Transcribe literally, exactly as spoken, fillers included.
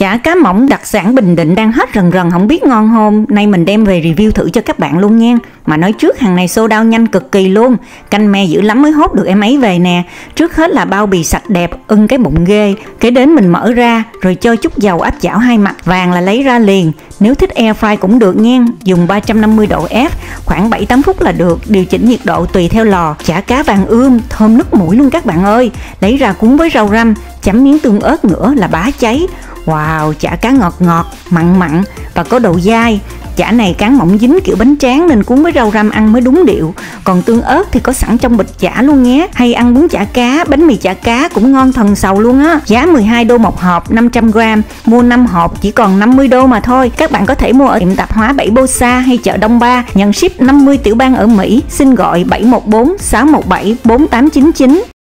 Chả cá mỏng đặc sản Bình Định đang hết rần rần không biết ngon không. Nay mình đem về review thử cho các bạn luôn nha. Mà nói trước hàng này sold out nhanh cực kỳ luôn. Canh me dữ lắm mới hốt được em ấy về nè. Trước hết là bao bì sạch đẹp, ưng cái bụng ghê. Kế đến mình mở ra rồi cho chút dầu áp chảo hai mặt, vàng là lấy ra liền. Nếu thích air fry cũng được nha. Dùng ba trăm năm mươi độ F, khoảng bảy tám phút là được. Điều chỉnh nhiệt độ tùy theo lò. Chả cá vàng ươm, thơm nức mũi luôn các bạn ơi. Lấy ra cuốn với rau răm, chấm miếng tương ớt nữa là bá cháy. Wow, chả cá ngọt ngọt, mặn mặn và có độ dai. Chả này cán mỏng dính kiểu bánh tráng nên cuốn với rau răm ăn mới đúng điệu. Còn tương ớt thì có sẵn trong bịch chả luôn nhé. Hay ăn bún chả cá, bánh mì chả cá cũng ngon thần sầu luôn á. Giá mười hai đô một hộp, năm trăm gram. Mua năm hộp chỉ còn năm mươi đô mà thôi. Các bạn có thể mua ở tiệm tạp hóa bảy Bosa hay chợ Đông Ba. Nhận ship năm mươi tiểu bang ở Mỹ. Xin gọi bảy một bốn sáu một bảy bốn tám chín chín.